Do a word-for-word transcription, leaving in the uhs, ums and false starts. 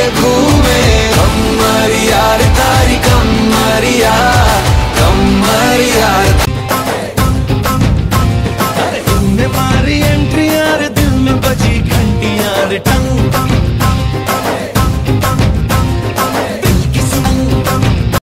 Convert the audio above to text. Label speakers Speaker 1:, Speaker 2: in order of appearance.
Speaker 1: घूमे। कमरिया रे तारी कमरिया, कमरिया तुमने मारी एंट्री यार, दिल में बजी घंटियां रे टंग